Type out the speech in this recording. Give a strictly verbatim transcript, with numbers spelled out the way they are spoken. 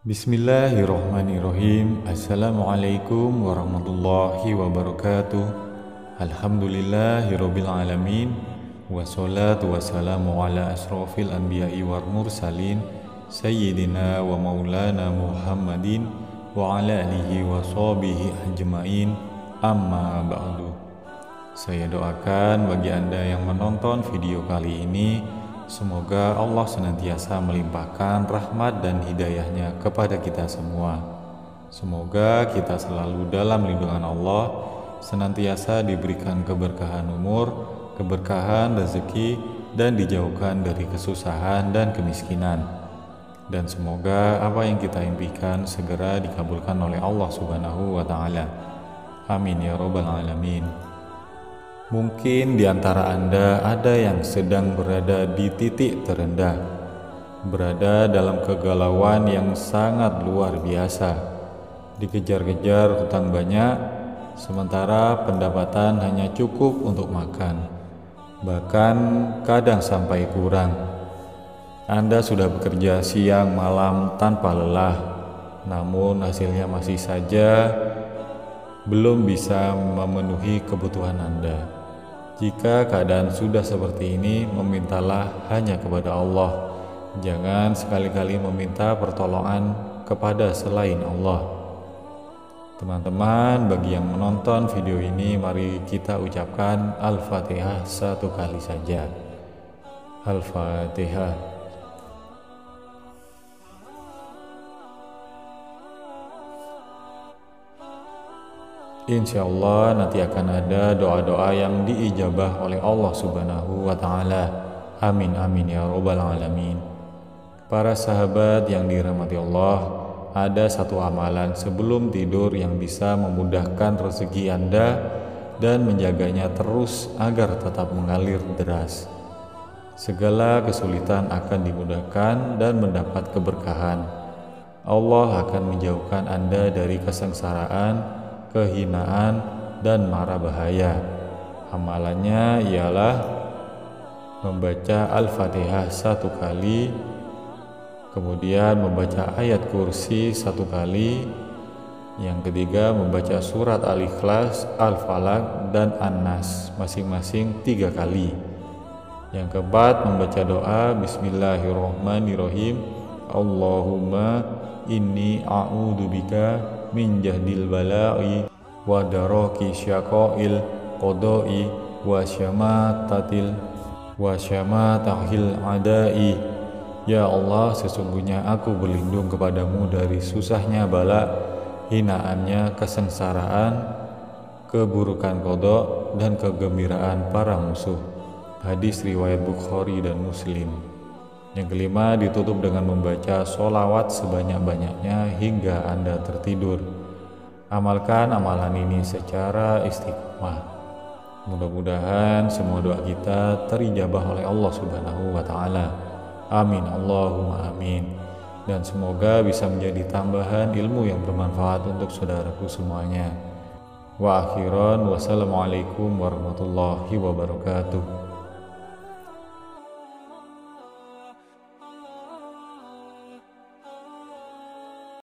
Bismillahirrohmanirrohim. Assalamualaikum warahmatullahi wabarakatuh. Alhamdulillahirabbil alamin. Wassalatu wassalamu ala asrofil anbiya'i wal mursalin Sayyidina wa maulana Muhammadin wa ala alihi wa sahbihi ajmain. Amma ba'du. Saya doakan bagi Anda yang menonton video kali ini, semoga Allah senantiasa melimpahkan rahmat dan hidayahnya kepada kita semua. Semoga kita selalu dalam lindungan Allah, senantiasa diberikan keberkahan umur, keberkahan rezeki, dan dijauhkan dari kesusahan dan kemiskinan. Dan semoga apa yang kita impikan segera dikabulkan oleh Allah Subhanahu wa Ta'ala. Amin ya Rabbal Alamin. Mungkin di antara Anda ada yang sedang berada di titik terendah, berada dalam kegalauan yang sangat luar biasa, dikejar-kejar hutang banyak, sementara pendapatan hanya cukup untuk makan, bahkan kadang sampai kurang. Anda sudah bekerja siang malam tanpa lelah, namun hasilnya masih saja belum bisa memenuhi kebutuhan Anda. Jika keadaan sudah seperti ini, memintalah hanya kepada Allah. Jangan sekali-kali meminta pertolongan kepada selain Allah. Teman-teman, bagi yang menonton video ini, mari kita ucapkan Al-Fatihah satu kali saja. Al-Fatihah. Insya Allah nanti akan ada doa-doa yang diijabah oleh Allah Subhanahu wa Ta'ala. Amin amin ya Rabbal Alamin. Para sahabat yang dirahmati Allah, ada satu amalan sebelum tidur yang bisa memudahkan rezeki Anda dan menjaganya terus agar tetap mengalir deras. Segala kesulitan akan dimudahkan dan mendapat keberkahan. Allah akan menjauhkan Anda dari kesengsaraan, kehinaan, dan mara bahaya. Amalannya ialah membaca Al-Fatihah satu kali, kemudian membaca ayat kursi satu kali, yang ketiga membaca surat Al-Ikhlas, Al-Falaq, dan An-Nas masing-masing tiga kali, yang keempat membaca doa Bismillahirrohmanirrohim. Allahumma inni a'udzubika min jahdil bala'i wa daraki syaqa'il qada'i wa syamatatil wa syamatahil adai. Ya Allah, sesungguhnya aku berlindung kepadamu dari susahnya bala, hinaannya kesengsaraan, keburukan qada, dan kegembiraan para musuh. Hadis riwayat Bukhari dan Muslim. Yang kelima, ditutup dengan membaca sholawat sebanyak-banyaknya hingga Anda tertidur. Amalkan amalan ini secara istiqomah. Mudah-mudahan semua doa kita terijabah oleh Allah Subhanahu wa Ta'ala. Amin Allahumma amin. Dan semoga bisa menjadi tambahan ilmu yang bermanfaat untuk saudaraku semuanya. Wa akhiran, wassalamualaikum warahmatullahi wabarakatuh.